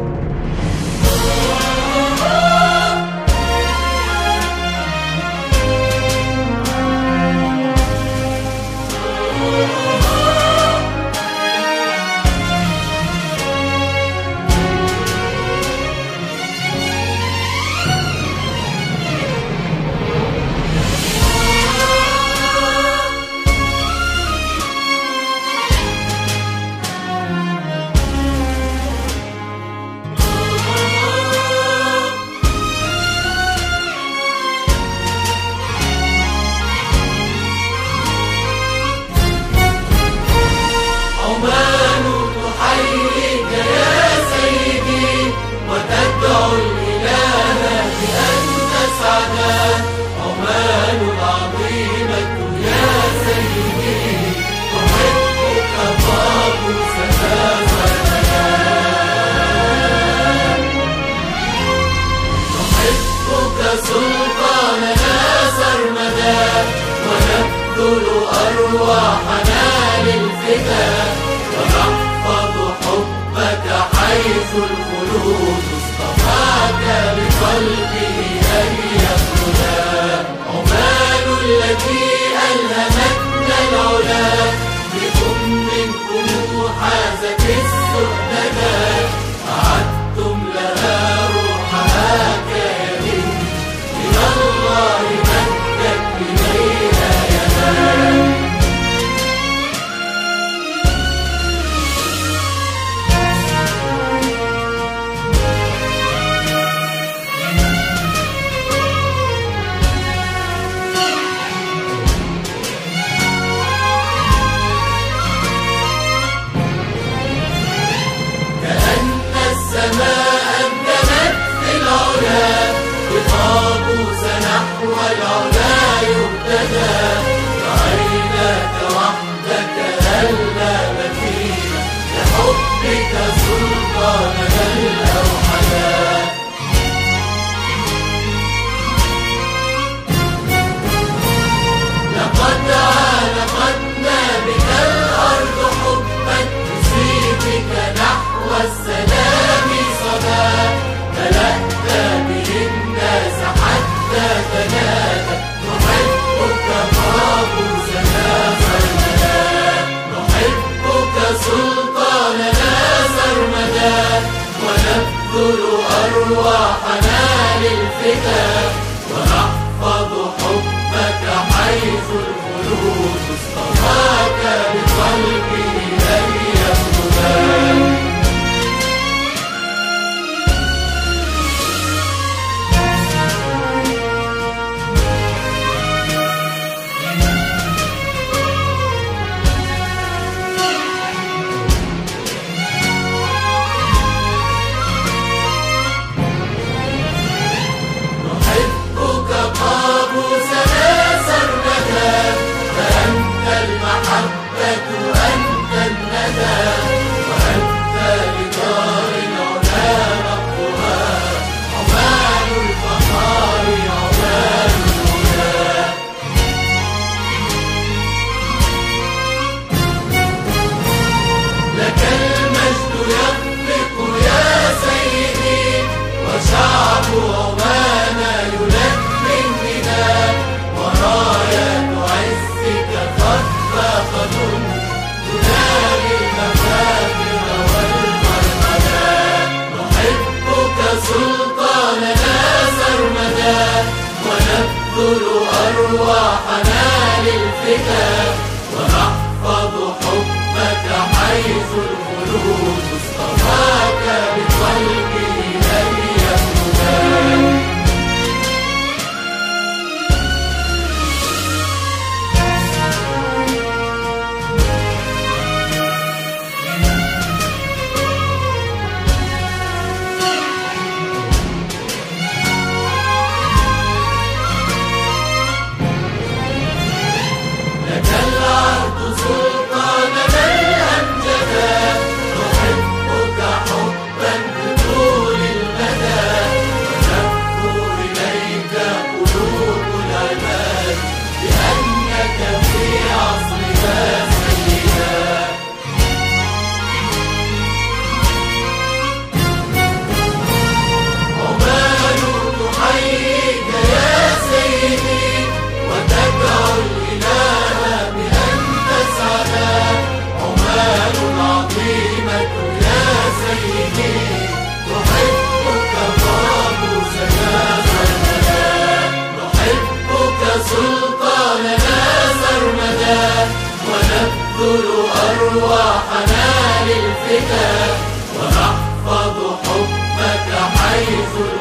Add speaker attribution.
Speaker 1: سلطاننا سرمدا ونبذل أرواحنا للفداء ونحفظ حبك حيث الخلود اصطفاك بقلبه أن يخلدا. عمان التي ألهمتنا العلا بأم حازت السؤددا أعدتم لها روحها كامل من الله مدت إليها يدا. السماء أبدمت في العلا بطابوس نحو العلا يهتدى. رأيناك وحدك ألا مثيل لحبك سلطاننا الأوحدا. لقد عانقتنا بك الأرض حبا بسيفك نحو السلام صبا. ملأت به الناس حتى تنادى نحبك قابوسنا سرمدا. نحبك سلطاننا سرمدا ونبذل أرواحنا للفداء ونحفظ حبك حيث الخلود اصطفاك بقلبه أن يخلدا. نحبك قابوسنا سرمدا فأنت المحبة أنت أرواحنا للفداء ونحفظ حبك حيث